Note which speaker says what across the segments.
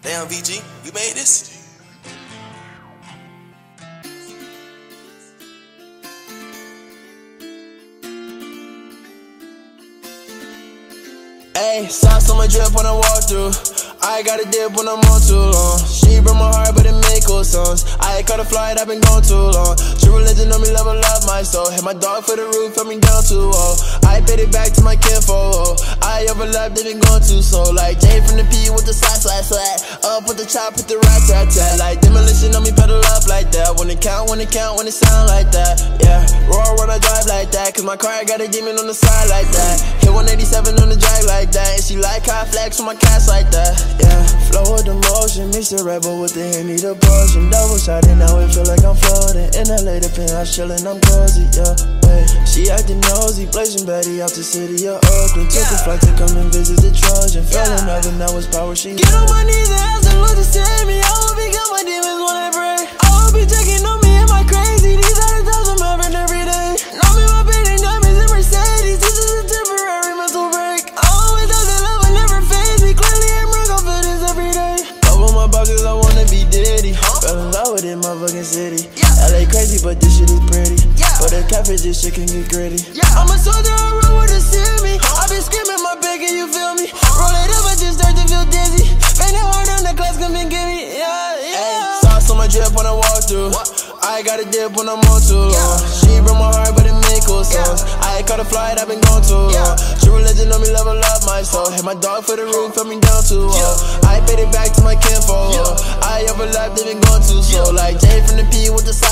Speaker 1: Damn, VG, you made this?
Speaker 2: Ayy, socks on my drip when I walk through. I got a dip when I'm on too long. She broke my heart, but it make cool songs. I caught a flight, I've been gone too long. True religion on me, level up my soul. Hit my dog for the roof, put me down too low. I paid it back to my kinfolk. I overlapped, they been gone too slow. Like Jay from the P with the slide. Up with the chop, with the rat. Like demolition on me, pedal up like that. When it count, when it sound like that. Yeah, roar when I drive like that. Cause my car got a demon on the side like that. Hit 187 on the drag like that. And she like how I flex with my cats like that. Yeah, flow with the motion, mix the rebel with the Henny, the potion. Double shot it, now it feel like I'm floating. In LA, the penthouse chillin', I'm cozy, yeah. Wait, she acting nosy, blazing Betty out the city of Oakland. Took a flight to come and visit the Trojan. Fell in love and that was power, she
Speaker 3: get on my knees and ask the Lord to save me. I will become my demons when I pray. I will be checking on me, am I crazy? These are the times I'm having every day. Know me my painting diamonds and Mercedes. This is a temporary mental break. I always have the love, I never phase me. Clearly I'm wrong, I feel this every day.
Speaker 2: Over my buckets, I wanna be Diddy. Fell in love with it, motherfucking city. LA crazy, but this shit is pretty. But the catfish, this shit can get gritty.
Speaker 3: I'm a soldier, I run with a semi. I been screaming my bacon, you feel me? Roll it up, I just start to feel dizzy. Fainting hard on the class, come and get me. Yeah.
Speaker 2: Sauce on my drip when I walk through. I got a dip when I'm on too long. She broke my heart, but it make cool songs. I caught a flight, I've been gone too long. True religion on me, level up my soul. Hit my dog for the roof, put me down too low. I paid it back to my kinfolk. I overlapped, they been gone too slow. Like Jay from the P with the slide.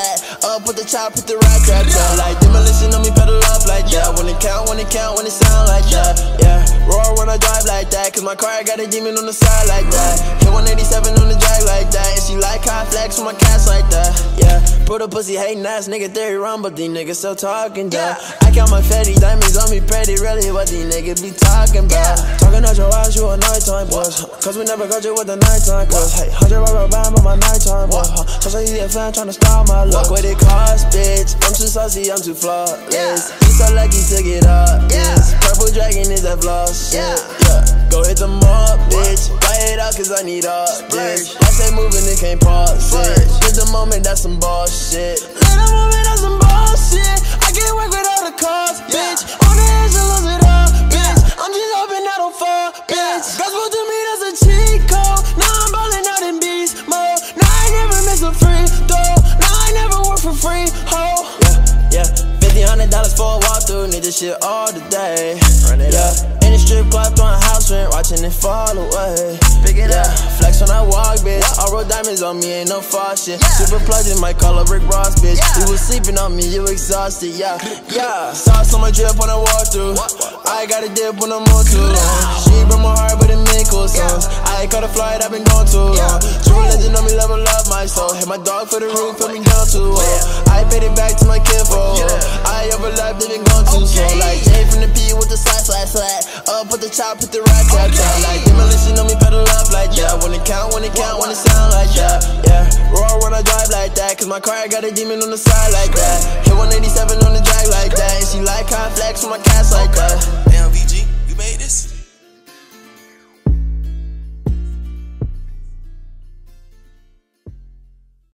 Speaker 2: Up with the chop, with the rat. Like demolition on me, pedal up like that. When it count, when it sound like that. Yeah, roar when I drive like that. Cause my car got a demon on the side like that. Hit 187 on the drag like that. And she like how I flex with my cats like that. Yeah, put a pussy hating ass nigga theory wrong, but these niggas still talking down. I count my fatty diamonds on me pretty, really what these niggas be talking about. Talking out your ass, you a nighttime boss. Cause we never got you with the nighttime cause. Hey, 100 rubber band on my nighttime boss. So say you a fan tryna style my look. What it cost, bitch? I'm too saucy, I'm too flawless. You so lucky to get up, yes. Purple dragon is that floss shit. Go hit the mall, bitch. Buy it out cause I need all this. I say moving, it can't pause it. Get the moment, that's some bullshit.
Speaker 3: Let the moment, that's some bullshit. I can't work without a cause, bitch. On the edge, I lose it all, bitch. I'm just hoping I don't fall, bitch. Gospel to me, that's a cheat code. Now I'm ballin' out in beast mode. Now I never miss a free throw. Now I never work for free, ho.
Speaker 2: Yeah, $50, $100 for a walkthrough. Need this shit all today. Run it up. In the strip club, throwing house rent, watching it fall away. Pick it up. Flex when I walk, bitch. All roll diamonds on me, ain't no false shit. Super plugged in my color, Rick Ross, bitch. You was sleeping on me, you exhausted, yeah. Sauce on my drip when I walk through. I got a dip when I'm on too long. She broke my heart, but it make cool songs. I caught a flight, I've been gone too long. True religion on me, level up my soul. Hit my dog for the roof, put me down too low. I paid it back to my kinfolk. I overlapped, they been gone too slow. Like Jay from the P with the slide. Up with the chop, with the rat. Like demolition on me, pedal up like that. When it count, when it sound like that. Yeah, roar when I drive like that. Cause my car got a demon on the side like that. Hit 187 on the drag like that. And she like how I flex with my cats like that.
Speaker 1: Damn, VG, you made this?